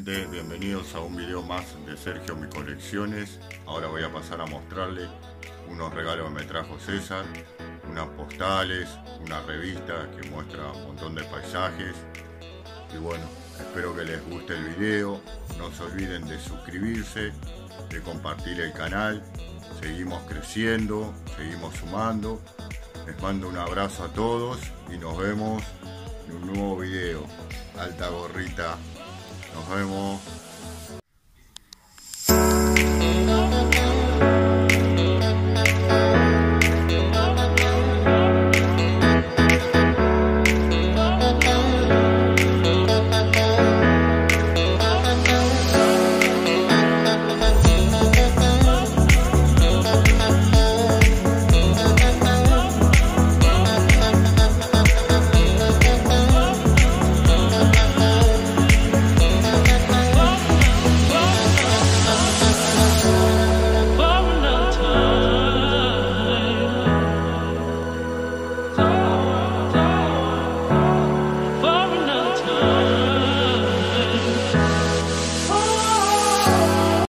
gente, bienvenidos a un video más de Sergio Mi Colecciones. Ahora voy a pasar a mostrarles unos regalos que me trajo César, unas postales, una revista que muestra un montón de paisajes. Y bueno, espero que les guste el video. No se olviden de suscribirse, de compartir el canal. Seguimos creciendo, seguimos sumando. Les mando un abrazo a todos y nos vemos en un nuevo video. Alta gorrita, nos vemos.